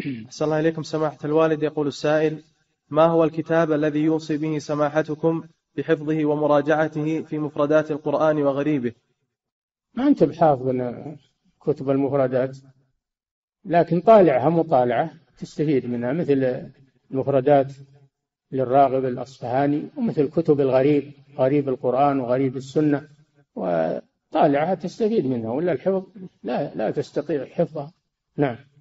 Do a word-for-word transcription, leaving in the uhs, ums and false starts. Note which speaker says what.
Speaker 1: أحسن الله إليكم سماحة الوالد. يقول السائل: ما هو الكتاب الذي يوصي به سماحتكم بحفظه ومراجعته في مفردات القرآن وغريبه؟
Speaker 2: ما أنت بحافظ كتب المفردات، لكن طالعها مطالعة تستفيد منها، مثل المفردات للراغب الأصفهاني، ومثل كتب الغريب، غريب القرآن وغريب السنة، وطالعها تستفيد منها، ولا الحفظ لا لا تستطيع حفظها. نعم.